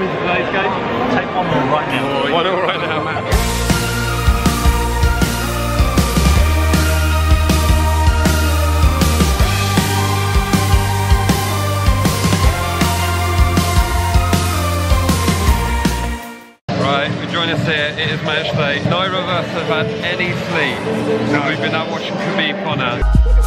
prediction for today's game? Take 1-0 right now. 1-0 right now, Matt. Right, we join us here. It is match day. Neither of us have had any sleep. So we've been out watching Khabib Conor.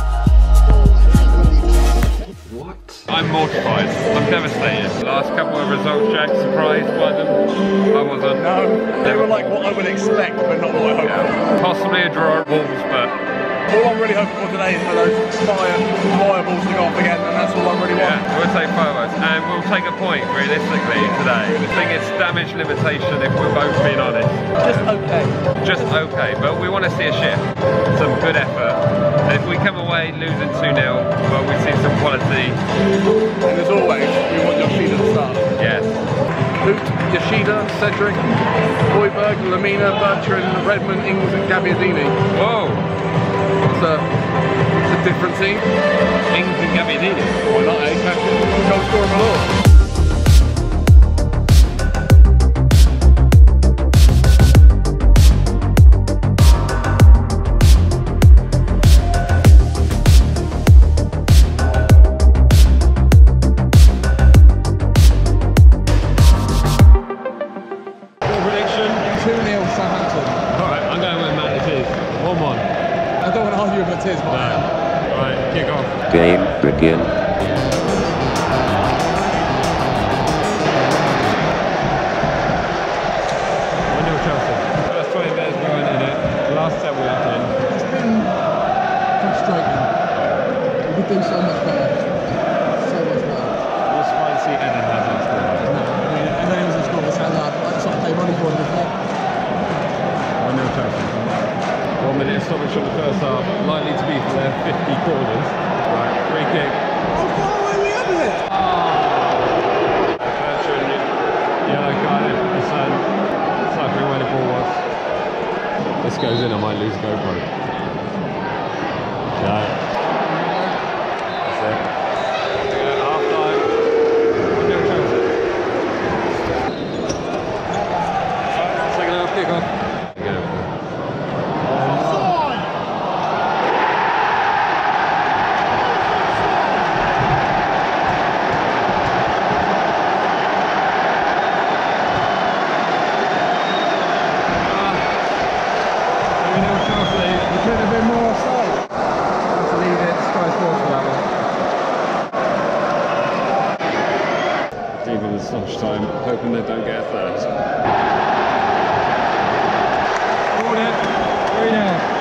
I'm mortified. I'm devastated. The last couple of results, Jack, surprised by them? I wasn't. No, they were like what I would expect, but not what I hoped for. Possibly a draw at Wolves, but all I'm really hoping for today is for those fireballs to go off again, and that's all I really want. Yeah, we'll take fireworks, and we'll take a point, realistically, today. I think it's damage limitation, if we're both being honest. Just okay. Just okay, but we want to see a shift, some good effort. And if we come away losing 2-0, well, we see some quality. And as always, we want Yoshida to start. Yes. Hoot, Yoshida, Cedric, Hoiberg, Lamina, Bertrand, Redmond, Ings and Gabbiadini. Whoa! It's a different team. Ings and Gabbiadini. Why not, eh? Goal scorer galore. Game begin. 1-0 Chelsea. First 20 minutes we went in it. Last set we went in. It's been frustrating. We could do so much better. So much better. We'll surprised to see Eden hasn't scored. No, I mean, Eden hasn't scored this hand. That's what they money for him before. 1-0 Chelsea. 1 minute stoppage from the first half. Likely to be for their 50 corners. Right, free kick. How far away are we having it? Bertrand, yellow card in from the sun. Suffering where the ball was. This goes in, I might lose GoPro. No. That's it. Half time. 1-0 Chelsea. Second half kick off. Time, hoping they don't get a third. 3-0.